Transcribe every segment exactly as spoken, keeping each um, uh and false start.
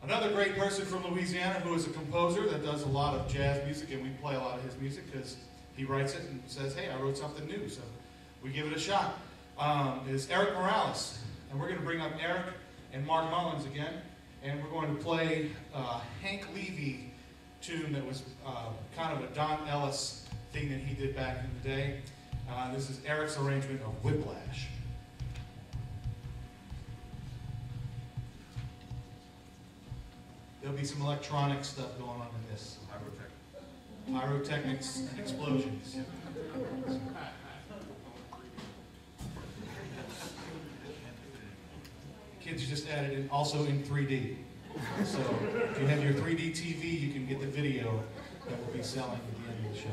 Another great person from Louisiana who is a composer that does a lot of jazz music, and we play a lot of his music because he writes it and says, hey, I wrote something new, so we give it a shot, um, is Erik Morales. And we're going to bring up Erik and Mark Mullins again, and we're going to play uh, Hank Levy tune that was uh, kind of a Don Ellis thing that he did back in the day. Uh, this is Erik's arrangement of Whiplash. There'll be some electronic stuff going on in this. Pyrotechnics and explosions. Kids just added in also in three D. So if you have your three D T V, you can get the video that we'll be selling at the end of the show.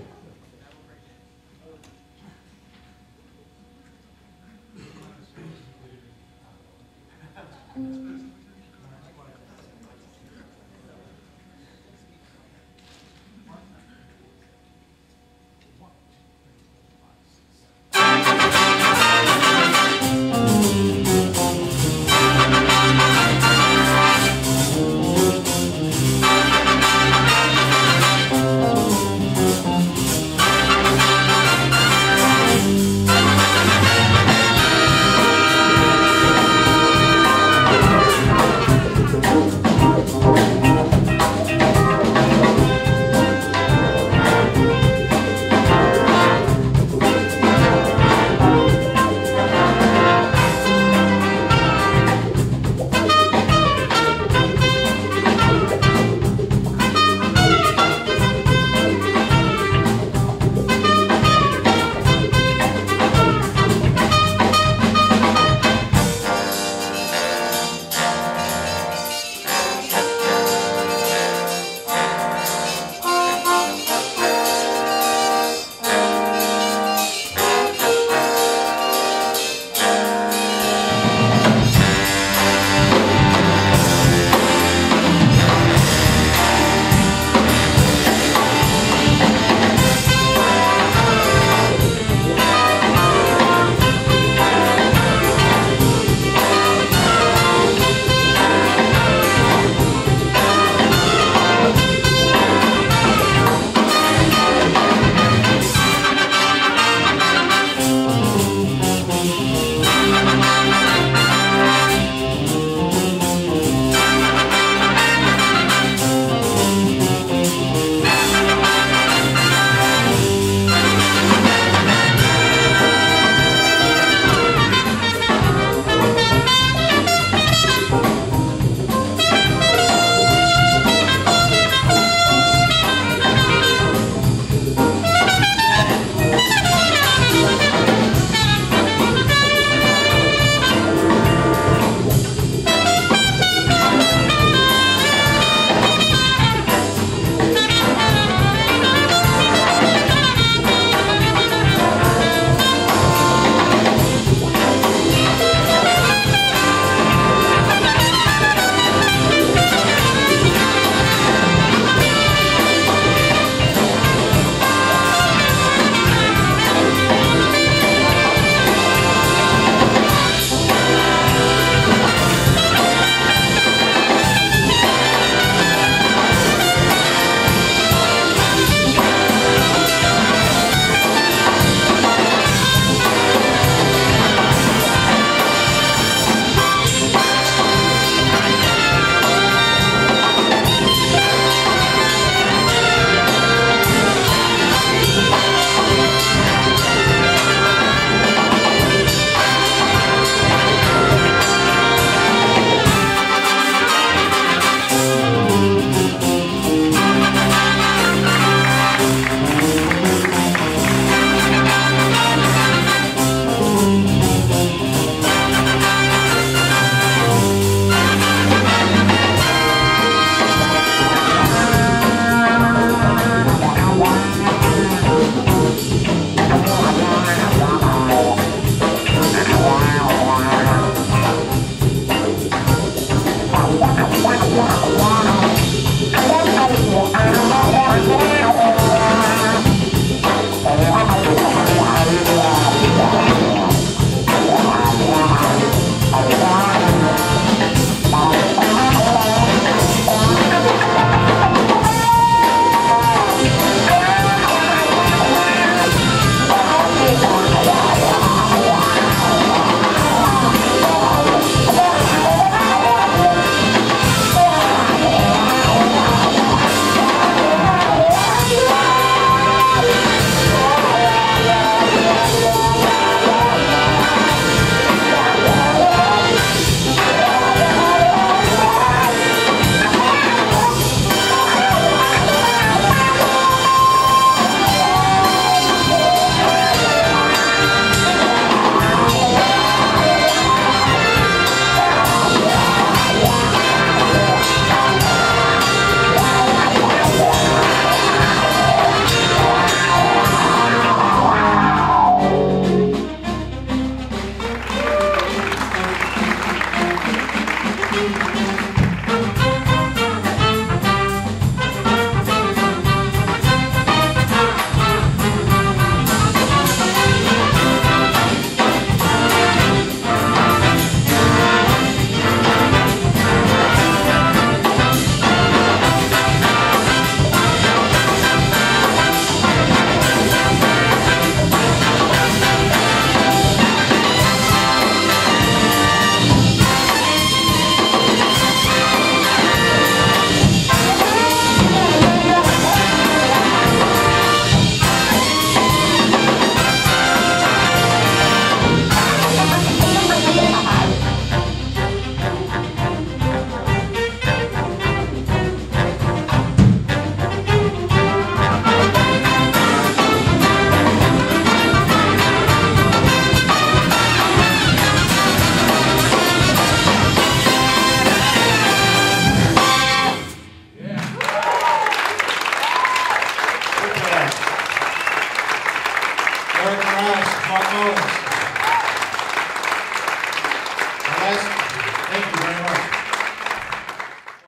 Erik Morales, Mark Mullins. Our last